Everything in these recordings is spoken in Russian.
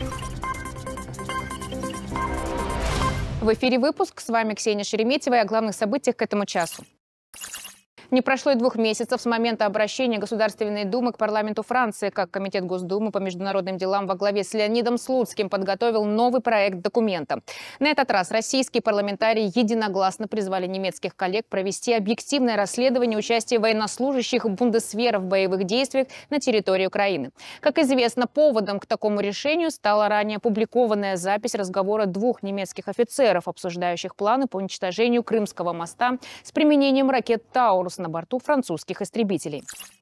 В эфире выпуск. С вами Ксения Шереметьева и о главных событиях к этому часу. Не прошло и 2 месяцев с момента обращения Государственной Думы к парламенту Франции, как Комитет Госдумы по международным делам во главе с Леонидом Слуцким подготовил новый проект документа. На этот раз российские парламентарии единогласно призвали немецких коллег провести объективное расследование участия военнослужащих бундесвера в боевых действиях на территории Украины. Как известно, поводом к такому решению стала ранее опубликованная запись разговора 2 немецких офицеров, обсуждающих планы по уничтожению Крымского моста с применением ракет «Таурус» на борту французских истребителей.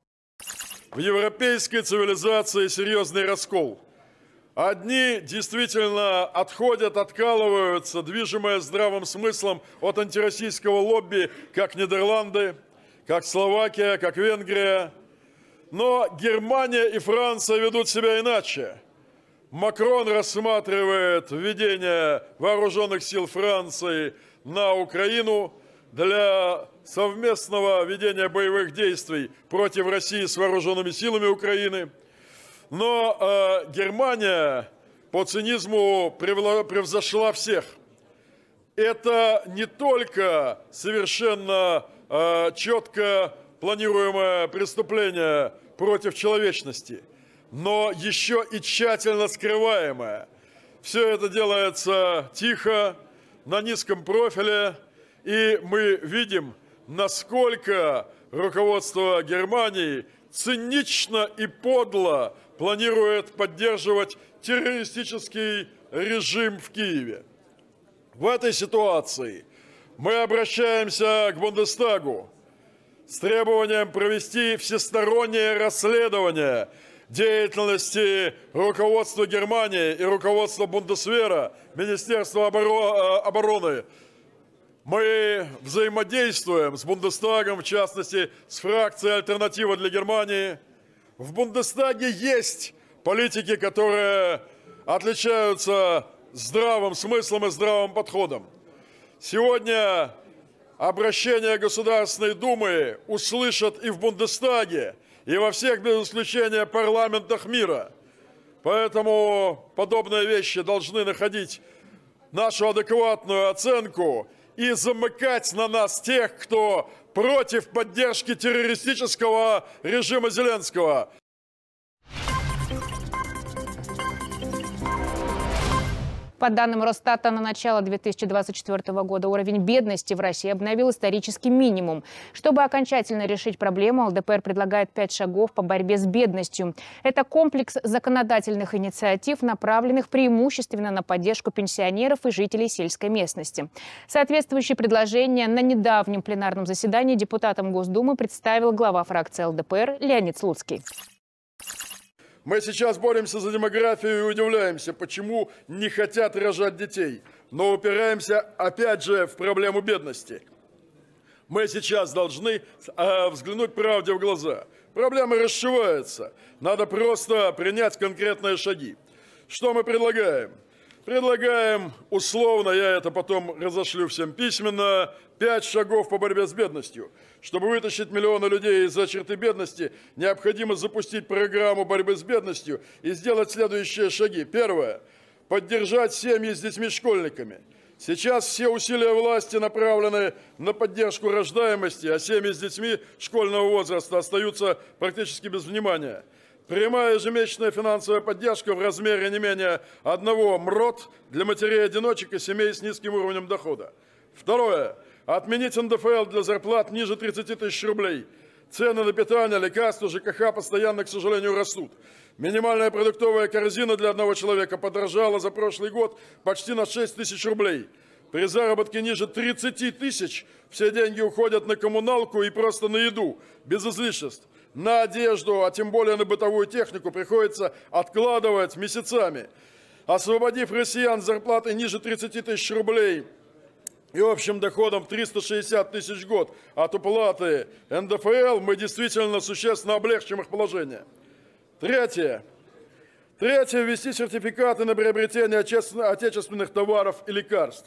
В европейской цивилизации серьезный раскол. Одни действительно отходят, откалываются, движимые здравым смыслом от антироссийского лобби, как Нидерланды, как Словакия, как Венгрия. Но Германия и Франция ведут себя иначе. Макрон рассматривает введение вооруженных сил Франции на Украину для совместного ведения боевых действий против России с вооруженными силами Украины. Но Германия по цинизму превзошла всех. Это не только совершенно четко планируемое преступление против человечности, но еще и тщательно скрываемое. Все это делается тихо, на низком профиле, и мы видим, насколько руководство Германии цинично и подло планирует поддерживать террористический режим в Киеве. В этой ситуации мы обращаемся к Бундестагу с требованием провести всестороннее расследование деятельности руководства Германии и руководства Бундесвера, Министерства обороны. Мы взаимодействуем с Бундестагом, в частности, с фракцией «Альтернатива для Германии». В Бундестаге есть политики, которые отличаются здравым смыслом и здравым подходом. Сегодня обращение Государственной Думы услышат и в Бундестаге, и во всех, без исключения, парламентах мира. Поэтому подобные вещи должны находить нашу адекватную оценку и замыкать на нас тех, кто против поддержки террористического режима Зеленского. По данным Росстата, на начало 2024 года уровень бедности в России обновил исторический минимум. Чтобы окончательно решить проблему, ЛДПР предлагает 5 шагов по борьбе с бедностью. Это комплекс законодательных инициатив, направленных преимущественно на поддержку пенсионеров и жителей сельской местности. Соответствующие предложения на недавнем пленарном заседании депутатам Госдумы представил глава фракции ЛДПР Леонид Слуцкий. Мы сейчас боремся за демографию и удивляемся, почему не хотят рожать детей, но упираемся опять же в проблему бедности. Мы сейчас должны взглянуть правде в глаза. Проблема расшивается. Надо просто принять конкретные шаги. Что мы предлагаем? Предлагаем условно, я это потом разошлю всем письменно, 5 шагов по борьбе с бедностью. Чтобы вытащить миллионы людей из-за черты бедности, необходимо запустить программу борьбы с бедностью и сделать следующие шаги. Первое. Поддержать семьи с детьми-школьниками. Сейчас все усилия власти направлены на поддержку рождаемости, а семьи с детьми школьного возраста остаются практически без внимания. Прямая ежемесячная финансовая поддержка в размере не менее 1 МРОТ для матерей-одиночек и семей с низким уровнем дохода. Второе. Отменить НДФЛ для зарплат ниже 30 тысяч рублей. Цены на питание, лекарства, ЖКХ постоянно, к сожалению, растут. Минимальная продуктовая корзина для одного человека подорожала за прошлый год почти на 6 тысяч рублей. При заработке ниже 30 тысяч все деньги уходят на коммуналку и просто на еду, без излишеств. На одежду, а тем более на бытовую технику приходится откладывать месяцами. Освободив россиян с зарплаты ниже 30 тысяч рублей и общим доходом в 360 тысяч в год от уплаты НДФЛ, мы действительно существенно облегчим их положение. Третье. Ввести сертификаты на приобретение отечественных товаров и лекарств.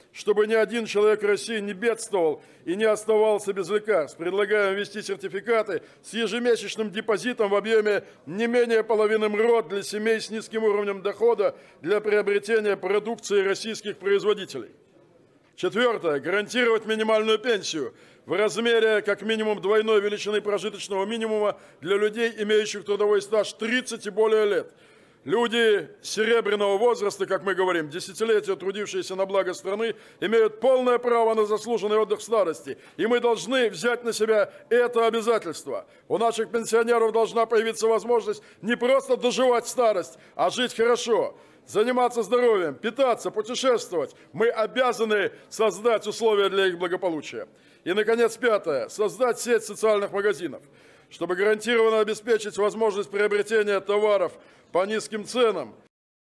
чтобы ни один человек России не бедствовал и не оставался без лекарств. Предлагаем ввести сертификаты с ежемесячным депозитом в объеме не менее половины МРОД для семей с низким уровнем дохода для приобретения продукции российских производителей. Четвертое. Гарантировать минимальную пенсию в размере как минимум двойной величины прожиточного минимума для людей, имеющих трудовой стаж 30 и более лет. Люди серебряного возраста, как мы говорим, десятилетия трудившиеся на благо страны, имеют полное право на заслуженный отдых в старости. И мы должны взять на себя это обязательство. У наших пенсионеров должна появиться возможность не просто доживать старость, а жить хорошо. Заниматься здоровьем, питаться, путешествовать. Мы обязаны создать условия для их благополучия. И, наконец, пятое. Создать сеть социальных магазинов, чтобы гарантированно обеспечить возможность приобретения товаров по низким ценам.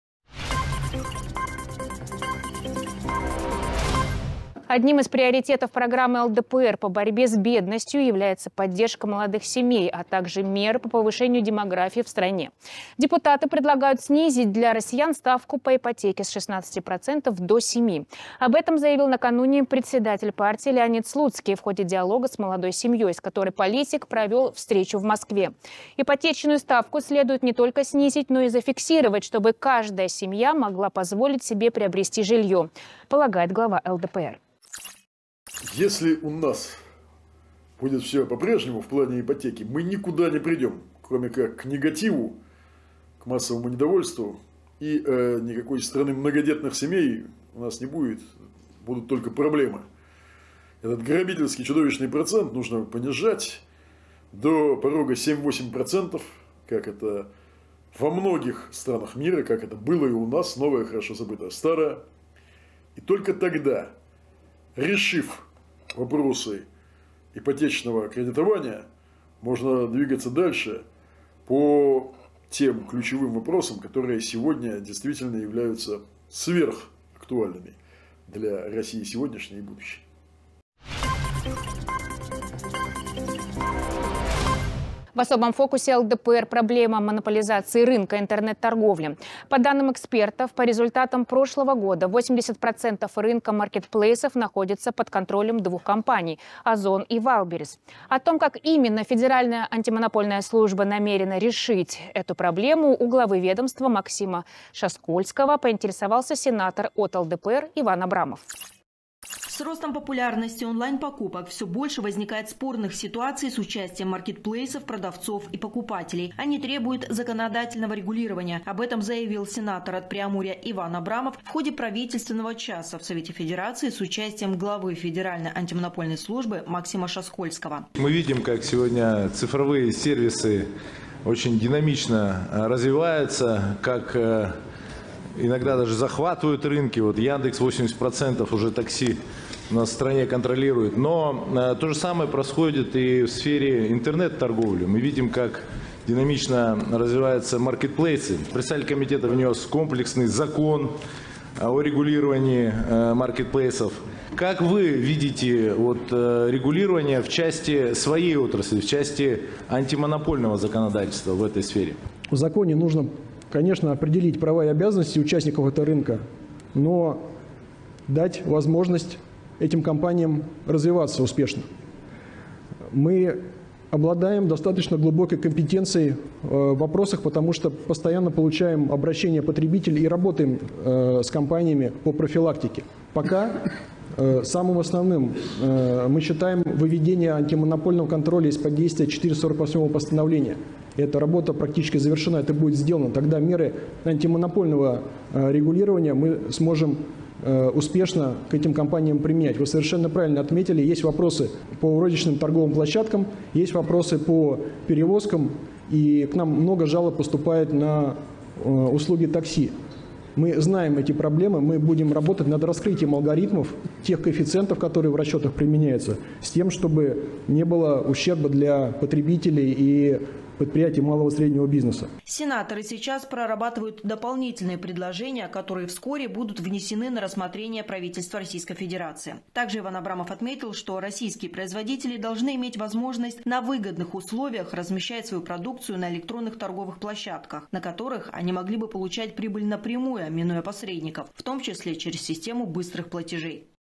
Одним из приоритетов программы ЛДПР по борьбе с бедностью является поддержка молодых семей, а также меры по повышению демографии в стране. Депутаты предлагают снизить для россиян ставку по ипотеке с 16% до 7%. Об этом заявил накануне председатель партии Леонид Слуцкий в ходе диалога с молодой семьей, с которой политик провел встречу в Москве. Ипотечную ставку следует не только снизить, но и зафиксировать, чтобы каждая семья могла позволить себе приобрести жилье, полагает глава ЛДПР. Если у нас будет все по-прежнему в плане ипотеки, мы никуда не придем, кроме как к негативу, к массовому недовольству, и никакой страны многодетных семей у нас не будет, будут только проблемы. Этот грабительский чудовищный процент нужно понижать до порога 7-8%, как это во многих странах мира, как это было и у нас, новое хорошо забытое старое. И только тогда, решив вопросы ипотечного кредитования, можно двигаться дальше по тем ключевым вопросам, которые сегодня действительно являются сверхактуальными для России сегодняшней и будущей. В особом фокусе ЛДПР проблема монополизации рынка интернет-торговли. По данным экспертов, по результатам прошлого года 80% рынка маркетплейсов находится под контролем двух компаний – Озон и Вайлдберрис. О том, как именно Федеральная антимонопольная служба намерена решить эту проблему, у главы ведомства Максима Шаскольского поинтересовался сенатор от ЛДПР Иван Абрамов. С ростом популярности онлайн-покупок все больше возникает спорных ситуаций с участием маркетплейсов, продавцов и покупателей. Они требуют законодательного регулирования. Об этом заявил сенатор от Преамурья Иван Абрамов в ходе правительственного часа в Совете Федерации с участием главы Федеральной антимонопольной службы Максима Шаскольского. Мы видим, как сегодня цифровые сервисы очень динамично развиваются, как иногда даже захватывают рынки. Вот Яндекс 80% уже такси у нас в стране контролирует. Но то же самое происходит и в сфере интернет-торговли. Мы видим, как динамично развиваются маркетплейсы. Представитель комитета внес комплексный закон о регулировании маркетплейсов. Как вы видите регулирование в части своей отрасли, в части антимонопольного законодательства в этой сфере? В законе нужно, конечно, определить права и обязанности участников этого рынка, но дать возможность этим компаниям развиваться успешно. Мы обладаем достаточно глубокой компетенцией в вопросах, потому что постоянно получаем обращения потребителей и работаем с компаниями по профилактике. Пока самым основным мы считаем выведение антимонопольного контроля из-под действия 448 постановления. Эта работа практически завершена, это будет сделано. Тогда меры антимонопольного регулирования мы сможем успешно к этим компаниям применять. Вы совершенно правильно отметили, есть вопросы по розничным торговым площадкам, есть вопросы по перевозкам, и к нам много жалоб поступает на услуги такси. Мы знаем эти проблемы, мы будем работать над раскрытием алгоритмов, тех коэффициентов, которые в расчетах применяются, с тем, чтобы не было ущерба для потребителей и предприятий малого и среднего бизнеса. Сенаторы сейчас прорабатывают дополнительные предложения, которые вскоре будут внесены на рассмотрение правительства Российской Федерации. Также Иван Абрамов отметил, что российские производители должны иметь возможность на выгодных условиях размещать свою продукцию на электронных торговых площадках, на которых они могли бы получать прибыль напрямую, минуя посредников, в том числе через систему быстрых платежей.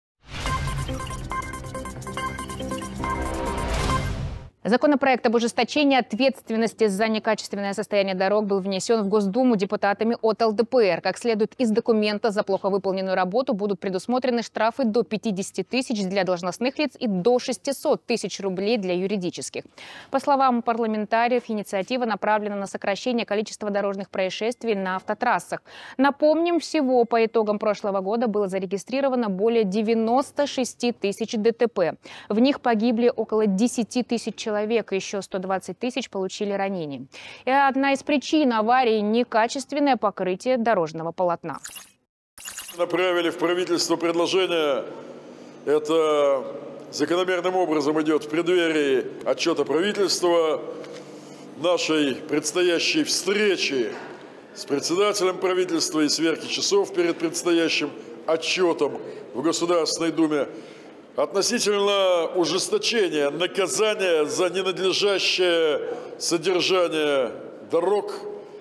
Законопроект об ужесточении ответственности за некачественное состояние дорог был внесен в Госдуму депутатами от ЛДПР. Как следует из документа, за плохо выполненную работу будут предусмотрены штрафы до 50 тысяч для должностных лиц и до 600 тысяч рублей для юридических. По словам парламентариев, инициатива направлена на сокращение количества дорожных происшествий на автотрассах. Напомним, всего по итогам прошлого года было зарегистрировано более 96 тысяч ДТП. В них погибли около 10 тысяч человек, еще 120 тысяч получили ранения. И одна из причин аварий – некачественное покрытие дорожного полотна. Направили в правительство предложение. Это закономерным образом идет в преддверии отчета правительства, нашей предстоящей встречи с председателем правительства и сверки часов перед предстоящим отчетом в Государственной Думе относительно ужесточения наказания за ненадлежащее содержание дорог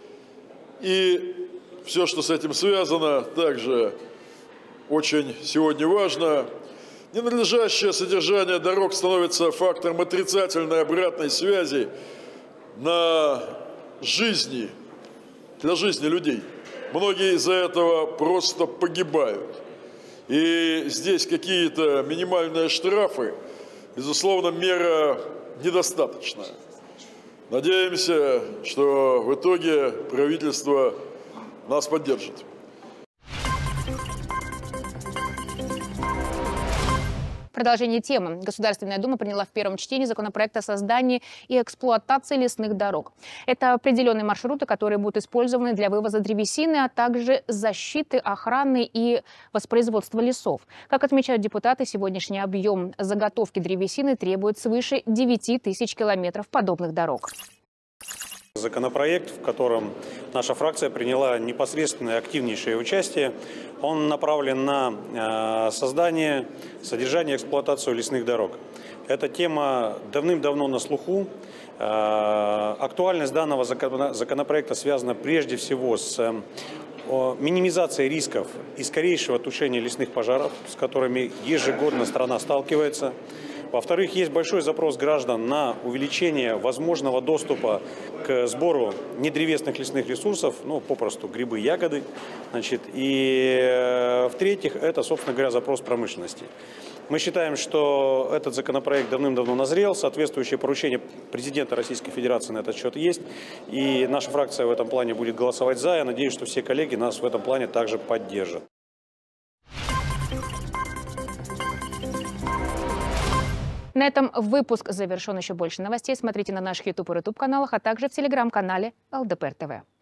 и все, что с этим связано, также очень сегодня важно. Ненадлежащее содержание дорог становится фактором отрицательной обратной связи на жизни, для жизни людей. Многие из-за этого просто погибают. И здесь какие-то минимальные штрафы, безусловно, мера недостаточная. Надеемся, что в итоге правительство нас поддержит. Продолжение темы. Государственная Дума приняла в первом чтении законопроект о создании и эксплуатации лесных дорог. Это определенные маршруты, которые будут использованы для вывоза древесины, а также защиты, охраны и воспроизводства лесов. Как отмечают депутаты, сегодняшний объем заготовки древесины требует свыше 9 тысяч километров подобных дорог. Законопроект, в котором наша фракция приняла непосредственное активнейшее участие, он направлен на создание, содержание и эксплуатацию лесных дорог. Эта тема давным-давно на слуху. Актуальность данного законопроекта связана прежде всего с минимизацией рисков и скорейшего тушения лесных пожаров, с которыми ежегодно страна сталкивается. Во-вторых, есть большой запрос граждан на увеличение возможного доступа к сбору недревесных лесных ресурсов, ну, попросту грибы, ягоды. И в-третьих, это, собственно говоря, запрос промышленности. Мы считаем, что этот законопроект давным-давно назрел, соответствующее поручение президента Российской Федерации на этот счет есть. И наша фракция в этом плане будет голосовать за. Я надеюсь, что все коллеги нас в этом плане также поддержат. На этом выпуск завершен. Еще больше новостей смотрите на наших YouTube и YouTube каналах, а также в телеграм-канале ЛДПР ТВ.